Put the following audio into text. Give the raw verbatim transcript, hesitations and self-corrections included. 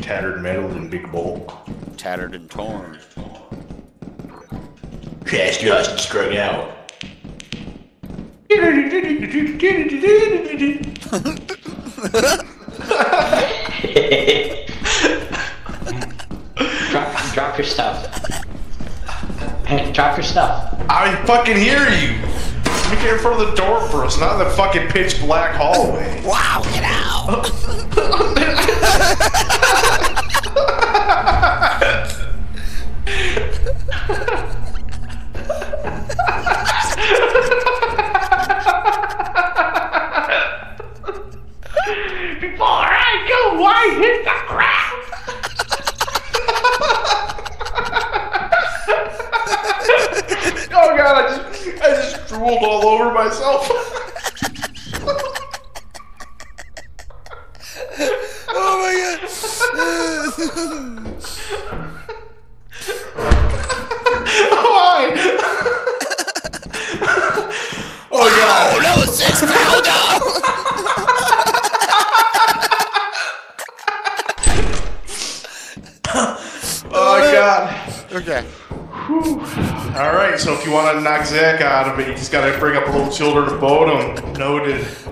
tattered metal in big bowl. Tattered and torn. Just just strung out. drop, drop your stuff. Hey, drop your stuff. I fucking hear you. Let me get in front of the door first, not in the fucking pitch black hallway. Wow, get out! Before I go, I hit the ground. Oh god, I just, I just drooled all over myself. Oh my god! Why? Oh god! Oh no, six powder! Oh god! Okay. Alright, so if you want to knock Zach out of it, you just gotta bring up a little children of Bodom. Noted.